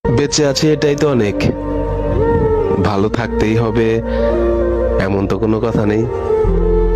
বেঁচে আছি এটাই তো অনেক। ভালো থাকতেই হবে এমন তো কোনো কথা নেই।